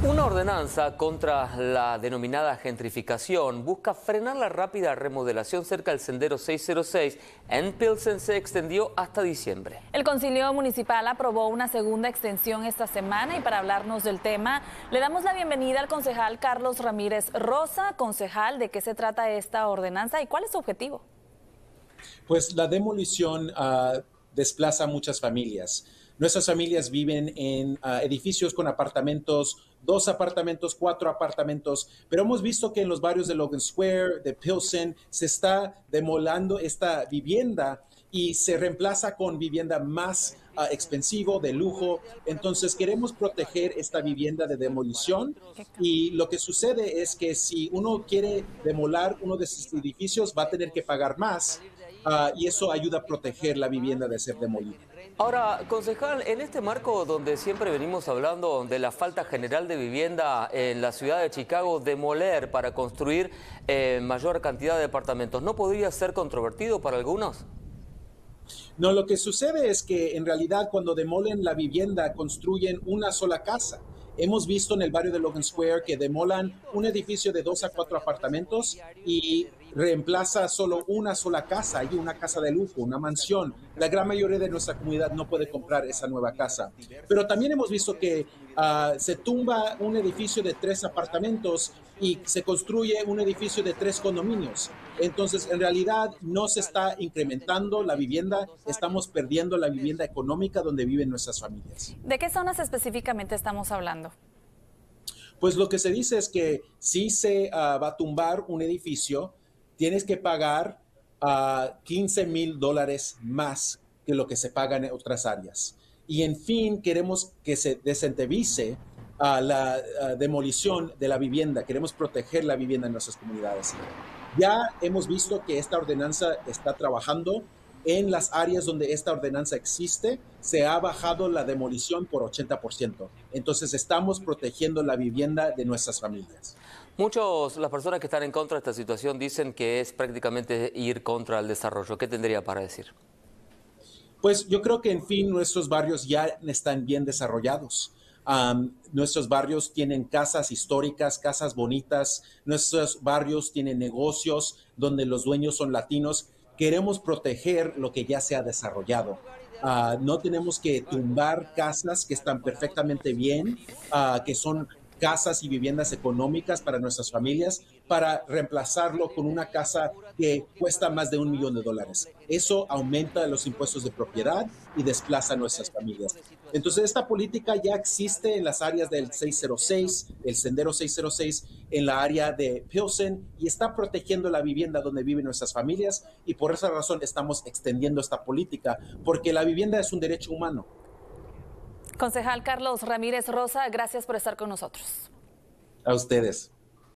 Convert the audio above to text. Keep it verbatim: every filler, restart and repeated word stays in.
Una ordenanza contra la denominada gentrificación busca frenar la rápida remodelación cerca del sendero seiscientos seis en Pilsen. Se extendió hasta diciembre. El Concilio Municipal aprobó una segunda extensión esta semana y para hablarnos del tema le damos la bienvenida al concejal Carlos Ramírez Rosa. Concejal, ¿de qué se trata esta ordenanza y cuál es su objetivo? Pues la demolición uh, desplaza a muchas familias. Nuestras familias viven en uh, edificios con apartamentos, dos apartamentos, cuatro apartamentos, pero hemos visto que en los barrios de Logan Square, de Pilsen, se está demolando esta vivienda y se reemplaza con vivienda más uh, expensivo, de lujo. Entonces queremos proteger esta vivienda de demolición y lo que sucede es que si uno quiere demolar uno de sus edificios va a tener que pagar más uh, y eso ayuda a proteger la vivienda de ser demolida. Ahora, concejal, en este marco donde siempre venimos hablando de la falta general de vivienda en la ciudad de Chicago, demoler para construir eh, mayor cantidad de departamentos, ¿no podría ser controvertido para algunos? No, lo que sucede es que en realidad cuando demolen la vivienda construyen una sola casa. Hemos visto en el barrio de Logan Square que demolan un edificio de dos a cuatro apartamentos y reemplaza solo una sola casa, y una casa de lujo, una mansión. La gran mayoría de nuestra comunidad no puede comprar esa nueva casa. Pero también hemos visto que uh, se tumba un edificio de tres apartamentos y se construye un edificio de tres condominios. Entonces, en realidad no se está incrementando la vivienda, estamos perdiendo la vivienda económica donde viven nuestras familias. ¿De qué zonas específicamente estamos hablando? Pues lo que se dice es que si se uh, va a tumbar un edificio, tienes que pagar uh, quince mil dólares más que lo que se paga en otras áreas. Y en fin, queremos que se desincentivice uh, la uh, demolición de la vivienda, queremos proteger la vivienda en nuestras comunidades. Ya hemos visto que esta ordenanza está trabajando en las áreas donde esta ordenanza existe, se ha bajado la demolición por ochenta por ciento. Entonces estamos protegiendo la vivienda de nuestras familias. Muchos, las personas que están en contra de esta situación dicen que es prácticamente ir contra el desarrollo. ¿Qué tendría para decir? Pues yo creo que en fin nuestros barrios ya están bien desarrollados. Um, nuestros barrios tienen casas históricas, casas bonitas, nuestros barrios tienen negocios donde los dueños son latinos. Queremos proteger lo que ya se ha desarrollado. Uh, no tenemos que tumbar casas que están perfectamente bien, uh, que son casas y viviendas económicas para nuestras familias, para reemplazarlo con una casa que cuesta más de un millón de dólares. Eso aumenta los impuestos de propiedad y desplaza a nuestras familias. Entonces, esta política ya existe en las áreas del seiscientos seis, el sendero seiscientos seis, en la área de Pilsen, y está protegiendo la vivienda donde viven nuestras familias, y por esa razón estamos extendiendo esta política, porque la vivienda es un derecho humano. Concejal Carlos Ramírez Rosa, gracias por estar con nosotros. A ustedes.